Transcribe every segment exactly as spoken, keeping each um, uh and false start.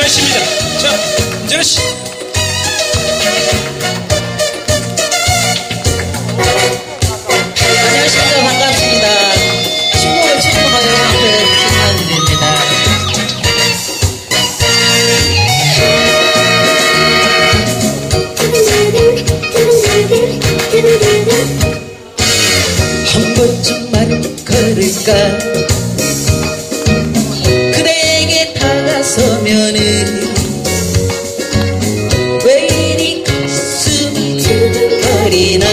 김재현 씨입니다. 자, 김재현 씨. 안녕하십니까. 반갑습니다. 신곡을 최초로 여러분 앞에 인사드립니다. 한 번쯤만 걸을까 그대에게 다가서면은 왜 이리 가슴이 두근거리나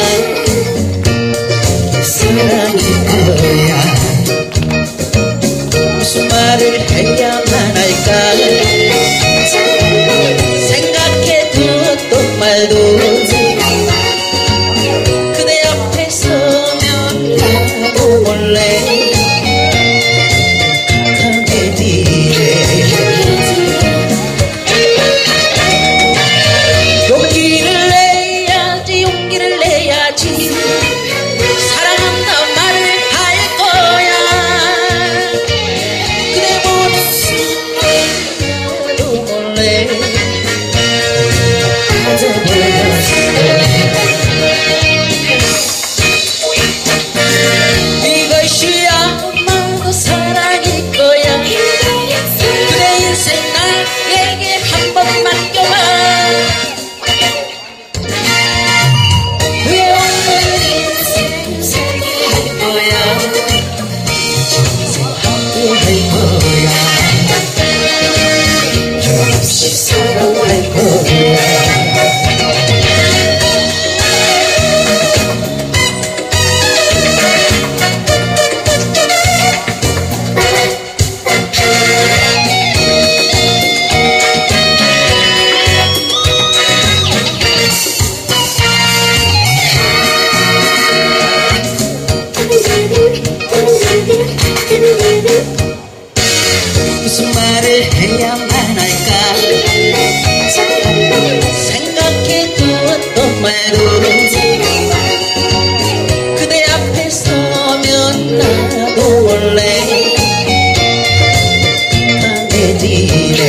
사랑일 거야. 무슨 말을 해야만 할까 생각해 두었던 말도 그대 앞에 서면 나도 몰래 강해지네. 용기를 내야지 용기를 내야지 사랑한다 말을 할 거야. 그대 모습을 나도 몰래 빠져버렸어. 이것이 아마도 사랑일 거야. 그대 인생 나에게 한 번 맡겨봐. 후회 없는 인생 살게 할 거야. 인생 함께 할 거야. 변함없이 사랑할 거야. 무슨 말을 해야만 할까 생각해 두었던 말도 그대 앞에 서면 나도 원래 강해지네.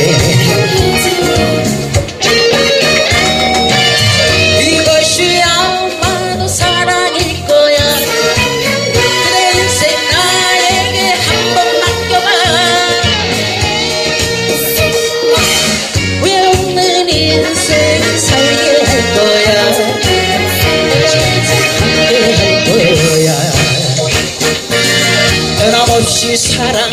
이것이 아마도 사랑일 거야. 그대 인생 나에게 한 번 맡겨봐. 후회 없는 인생 살게 할 거야. 함께 할 거야. 변함없이 사랑